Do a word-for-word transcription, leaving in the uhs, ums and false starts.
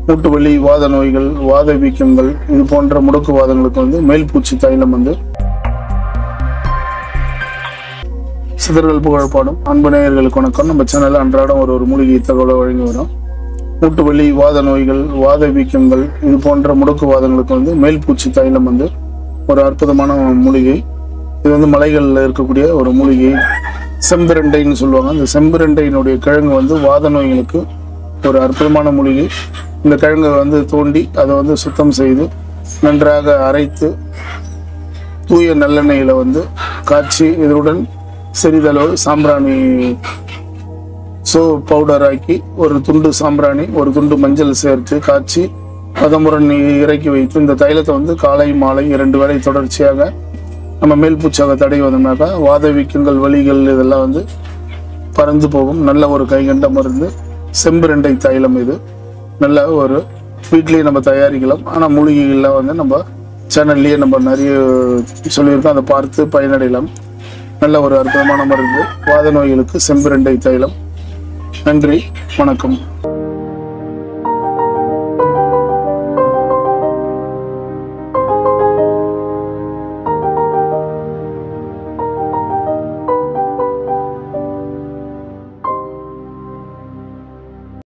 மூட்டு வலி, வாத நோய்கள், வாத வீக்கங்கள், இது போன்ற முடக்குவாதங்களுக்கு வந்து மேல் பூச்சி தைலம் வந்து சிதறல் புகழ்பாடும் அன்பு நேயர்களுக்கு வணக்கம். நம்ம சேனல்ல அன்றாடம் ஒரு ஒரு மூலிகை தகவலை வழங்கி வரோம். மூட்டு வலி, வாத நோய்கள், வாத வீக்கங்கள், இது போன்ற முடக்குவாதங்களுக்கு வந்து மேல் பூச்சி தைலம் வந்து ஒரு அற்புதமான மூலிகை. இது வந்து மலைகளில் இருக்கக்கூடிய ஒரு மூலிகை. செம்பிரண்டைன்னு சொல்லுவாங்க. அந்த செம்பிரண்டையினுடைய கிழங்கு வந்து வாத நோய்களுக்கு ஒரு அற்புதமான மூலிகை. இந்த கிழங்கை வந்து தோண்டி அதை வந்து சுத்தம் செய்து நன்றாக அரைத்து தூய நல்லெண்ணெயில் வந்து காய்ச்சி இதனுடன் சிறிதளவு சாம்பிராணி சோ பவுடர் ஆக்கி ஒரு துண்டு சாம்பிராணி ஒரு துண்டு மஞ்சள் சேர்த்து காய்ச்சி பதமுடன் இறக்கி வைத்து இந்த தைலத்தை வந்து காலை மாலை இரண்டு வேளை தொடர்ச்சியாக நம்ம மேல் பூச்சாக தடவி வந்தோம்னாக்கா வாத வீக்கங்கள், வலிகள் இதெல்லாம் வந்து பறந்து போகும். நல்ல ஒரு கைகண்ட மருந்து செம்பிரண்டை தைலம். இது நல்ல ஒரு வீட்லேயே நம்ம தயாரிக்கலாம். ஆனால் மூலிகைகள்லாம் வந்து நம்ம சேனல்லையே நம்ம நிறைய சொல்லியிருக்கோம், அதை பார்த்து பயனடையலாம். நல்ல ஒரு அற்புதமான மருந்து வாத நோய்களுக்கு செம்பிரண்டை தைலம். நன்றி, வணக்கம்.